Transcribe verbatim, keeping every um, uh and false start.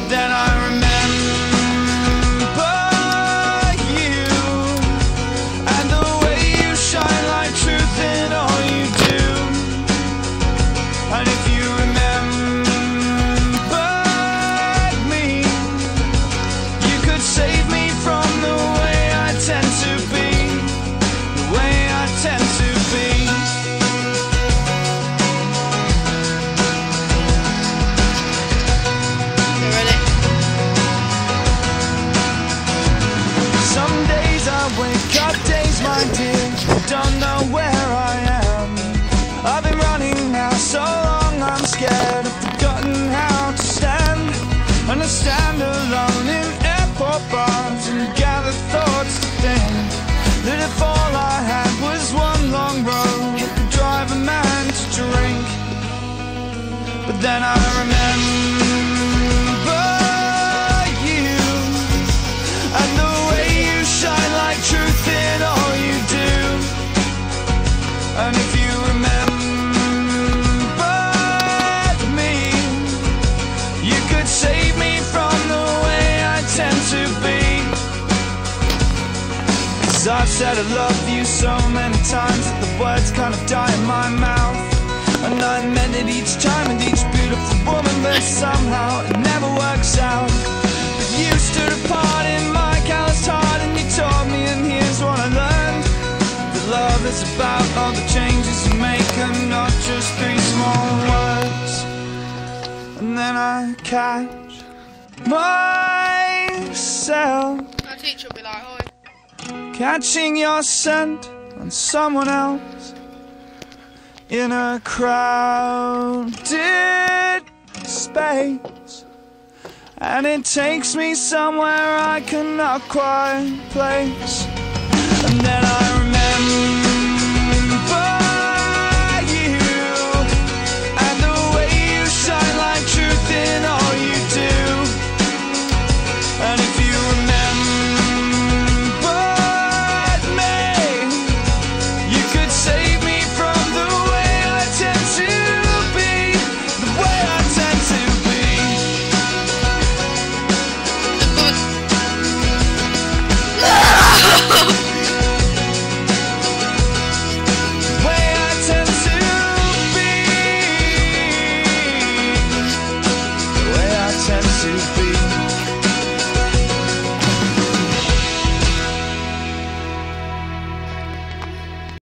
then I remember you and the way you shine like truth in all you do. And if you remembered me, you could save me from the way I tend to be, the way I tend to be. Some days I wake up, days my dear, don't know where I am. I've been running now so long I'm scared, I've forgotten how to stand. And I stand alone in airport bars and gather thoughts to think that if all I had was one long road, I could drive a man to drink. But then I remember you and the way you shine like truth in all you do. And if you remembered me, you could save me from the way I tend to be. 'Cause I've said I love you so many times that the words kind of die in my mouth. And I meant it each time with each beautiful woman, but somehow it never works out. But you stood apart in my calloused heart and you taught me, and here's what I learned: that love is about all the changes you make and not just three small words. And then I catch myself Our teacher will be like, oi. catching your scent on someone else in a crowded space, and it takes me somewhere I cannot quite place. And then I